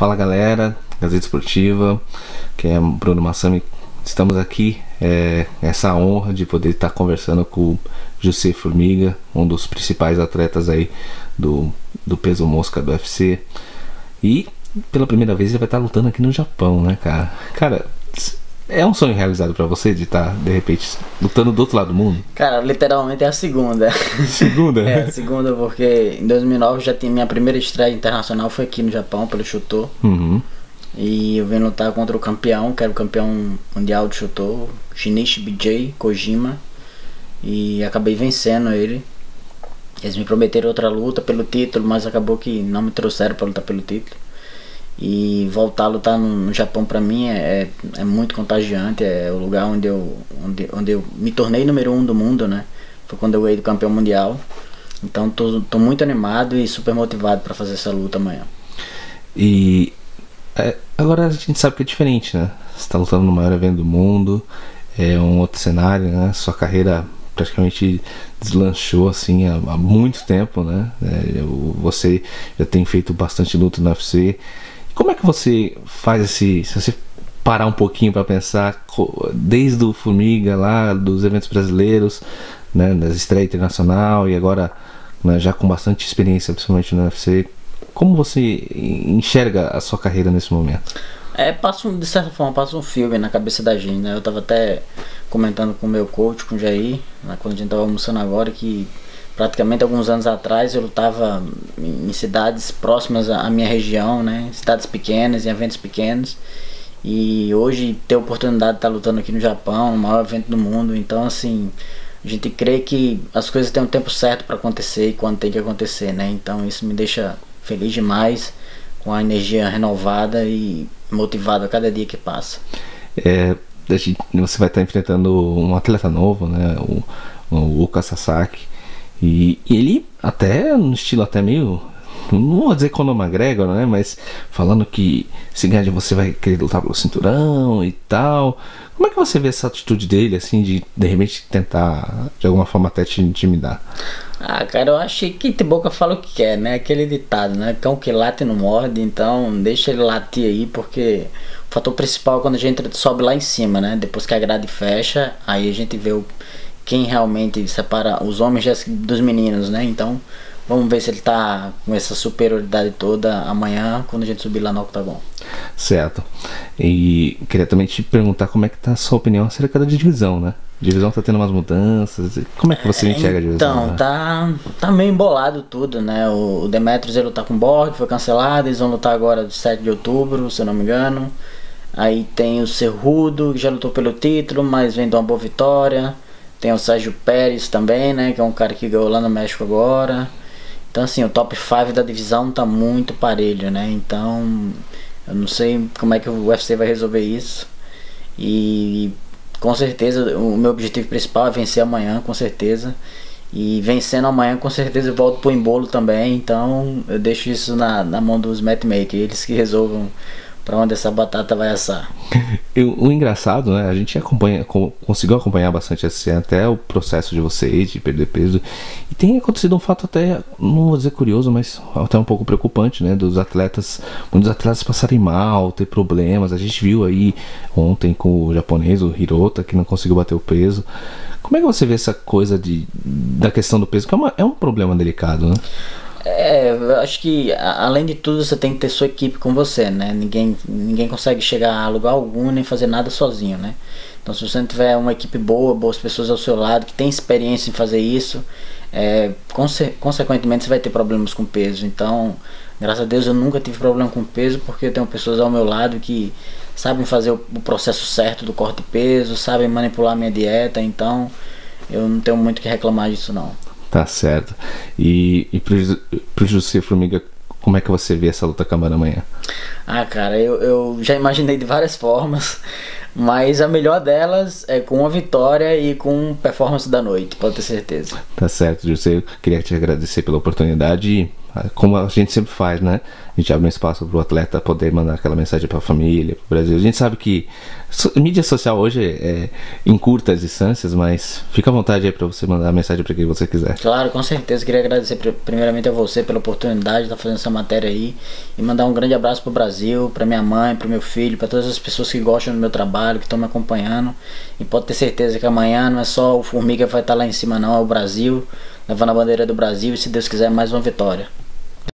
Fala galera, Gazeta Esportiva, que é Bruno Massami. Estamos aqui, essa honra de poder estar conversando com o José Formiga, um dos principais atletas aí do peso mosca do UFC. E pela primeira vez ele vai estar lutando aqui no Japão, né, cara? Cara, é um sonho realizado pra você de estar, de repente, lutando do outro lado do mundo? Cara, literalmente é a segunda. Segunda? É a segunda, porque em 2009 já tinha minha primeira estreia internacional, foi aqui no Japão, pelo Shooto. Uhum. E eu vim lutar contra o campeão, que era o campeão mundial de Shooto, Shinichi BJ Kojima. E acabei vencendo ele. Eles me prometeram outra luta pelo título, mas acabou que não me trouxeram pra lutar pelo título. E voltar a lutar no Japão pra mim é muito contagiante. É o lugar onde eu me tornei número 1 do mundo, né? Foi quando eu ganhei do campeão mundial. Então tô muito animado e super motivado pra fazer essa luta amanhã. E agora a gente sabe que é diferente, né? Você tá lutando no maior evento do mundo, é um outro cenário, né? Sua carreira praticamente deslanchou assim há muito tempo, né? Você já tem feito bastante luta no UFC. Como é que você faz se você parar um pouquinho para pensar, desde o Formiga lá, dos eventos brasileiros, né, das estreias internacional e agora, né, já com bastante experiência, principalmente no UFC, como você enxerga a sua carreira nesse momento? De certa forma, passa um filme na cabeça da gente, né? Eu tava até comentando com o meu coach, com o Jair, né, quando a gente tava almoçando agora, que praticamente alguns anos atrás eu lutava em cidades próximas à minha região, né? Cidades pequenas, em eventos pequenos. E hoje ter a oportunidade de estar lutando aqui no Japão, o maior evento do mundo. Então assim, a gente crê que as coisas têm um tempo certo para acontecer e quando tem que acontecer, né? Então isso me deixa feliz demais, com a energia renovada e motivado a cada dia que passa. Você vai estar enfrentando um atleta novo, né? O Yuka Sasaki. E ele até no estilo até meio, não vou dizer Conor McGregor, né? Mas falando que se ganhar de você vai querer lutar pelo cinturão e tal. Como é que você vê essa atitude dele, assim, de repente tentar de alguma forma até te intimidar? Ah, cara, eu acho que de boca fala o que quer, né? Aquele ditado, né? Cão que late não morde, então deixa ele latir aí, porque o fator principal é quando a gente sobe lá em cima, né? Depois que a grade fecha, aí a gente vê quem realmente separa os homens dos meninos, né? Então vamos ver se ele tá com essa superioridade toda amanhã quando a gente subir lá no octagon. Certo. E queria também te perguntar como é que tá a sua opinião acerca da divisão, né? A divisão tá tendo umas mudanças. Como é que você enxerga a divisão? Então, tá meio embolado tudo, né? O Demetrius ia lutar com o Borg, foi cancelado. Eles vão lutar agora de 7 de outubro, se eu não me engano. Aí tem o Cerrudo, que já lutou pelo título, mas vem de uma boa vitória. Tem o Sérgio Pérez também, né? Que é um cara que ganhou lá no México agora. Então assim, o top 5 da divisão tá muito parelho, né? Então eu não sei como é que o UFC vai resolver isso. E com certeza o meu objetivo principal é vencer amanhã, com certeza. E vencendo amanhã, com certeza eu volto pro embolo também. Então eu deixo isso na mão dos matchmakers, eles que resolvam pra onde essa batata vai assar. O engraçado, né? A gente conseguiu acompanhar bastante até o processo de vocês de perder peso. E tem acontecido um fato até, não vou dizer curioso, mas até um pouco preocupante, né? Muitos atletas passarem mal, ter problemas. A gente viu aí ontem com o japonês, o Hirota, que não conseguiu bater o peso. Como é que você vê essa coisa da questão do peso? Que é um problema delicado, né? Eu acho que além de tudo você tem que ter sua equipe com você, né? Ninguém consegue chegar a lugar algum nem fazer nada sozinho, né? Então se você não tiver uma equipe boas pessoas ao seu lado que tem experiência em fazer isso, consequentemente você vai ter problemas com peso. Então graças a Deus eu nunca tive problema com peso, porque eu tenho pessoas ao meu lado que sabem fazer o processo certo do corte de peso, sabem manipular a minha dieta, então eu não tenho muito o que reclamar disso não. Tá certo. E pro José Formiga, como é que você vê essa luta acabando amanhã? Ah, cara, eu já imaginei de várias formas, mas a melhor delas é com uma vitória e com performance da noite, pode ter certeza. Tá certo, José. Eu queria te agradecer pela oportunidade e como a gente sempre faz, né? A gente abre um espaço para o atleta poder mandar aquela mensagem para a família, para o Brasil. A gente sabe que mídia social hoje encurta as distâncias, mas fica à vontade aí para você mandar a mensagem para quem você quiser. Claro, com certeza. Queria agradecer primeiramente a você pela oportunidade de estar fazendo essa matéria aí e mandar um grande abraço pro Brasil, pra minha mãe, pro meu filho, para todas as pessoas que gostam do meu trabalho, que estão me acompanhando. E pode ter certeza que amanhã não é só o Formiga que vai estar lá em cima não, é o Brasil, levando a bandeira do Brasil e, se Deus quiser, mais uma vitória.